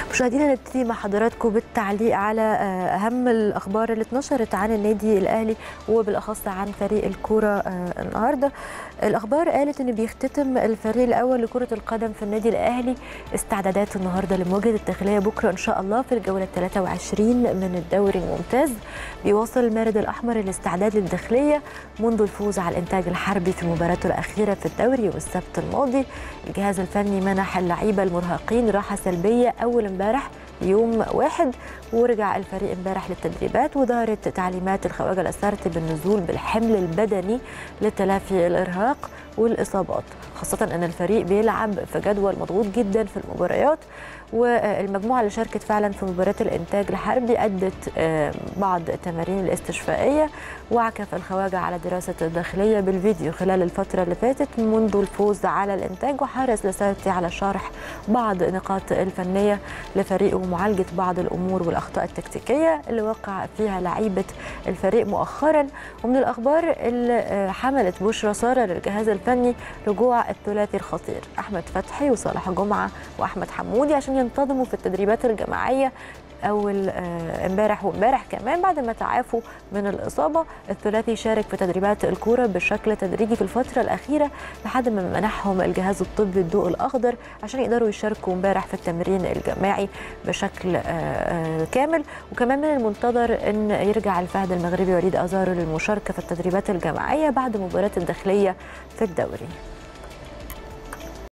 مشاهدينا نبتدي مع حضراتكم بالتعليق على أهم الأخبار اللي اتنشرت عن النادي الأهلي وبالأخص عن فريق الكرة النهارده. الأخبار قالت إن بيختتم الفريق الأول لكرة القدم في النادي الأهلي استعدادات النهارده لمواجهة الداخلية بكرة إن شاء الله في الجولة 23 من الدوري الممتاز. بيواصل المارد الأحمر الاستعداد للداخلية منذ الفوز على الإنتاج الحربي في مباراته الأخيرة في الدوري يوم السبت الماضي. الجهاز الفني منح اللعيبة المرهقين راحة سلبية أول امبارح يوم 1، ورجع الفريق امبارح للتدريبات، وظهرت تعليمات الخواجة الأسارتي بالنزول بالحمل البدني لتلافي الإرهاق والإصابات، خاصة أن الفريق بيلعب في جدول مضغوط جدا في المباريات. والمجموعة اللي شاركت فعلا في مباراة الإنتاج الحربي أدت بعض التمارين الاستشفائية، وعكف الخواجة على دراسة الداخلية بالفيديو خلال الفترة اللي فاتت منذ الفوز على الإنتاج، وحرص لسارتي على شرح بعض النقاط الفنية لفريقه ومعالجة بعض الأمور والأخطاء التكتيكية اللي وقع فيها لعيبة الفريق مؤخرا. ومن الأخبار اللي حملت بشرى سارة للجهاز الفني رجوع الثلاثي الخطير أحمد فتحي وصالح جمعة وأحمد حمودي عشان ينتظموا في التدريبات الجماعية أول امبارح وامبارح كمان بعد ما تعافوا من الإصابة. الثلاثي شارك في تدريبات الكورة بشكل تدريجي في الفترة الأخيرة لحد ما منحهم الجهاز الطبي الضوء الأخضر عشان يقدروا يشاركوا امبارح في التمرين الجماعي بشكل كامل. وكمان من المنتظر أن يرجع الفهد المغربي وليد أزارو للمشاركة في التدريبات الجماعية بعد مباراة الداخلية في الدوري.